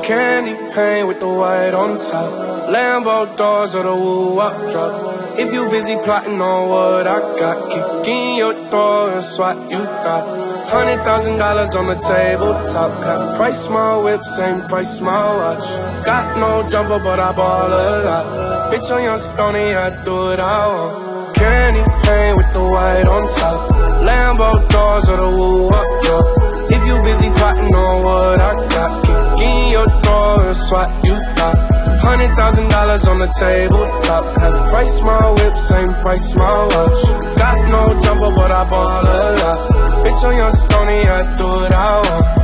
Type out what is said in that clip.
Candy paint with the white on top. Lambo doors or the woo-wop drop. If you busy plotting on what I got, kick in your door and swat you thought. $100,000 on the tabletop. Half price my whip, same price my watch. Got no jumper, but I ball a lot. Bitch, on your stony, I do what I want. Candy paint with the white on top. Lambo doors or the woo-wop drop. If you busy plotting on what I got, kick in your door and swat you thought. $100,000 on the tabletop. Half price my whip, same price my watch. Got no jumper, but I ball a lot. Bitch, on your stony, I do what I want.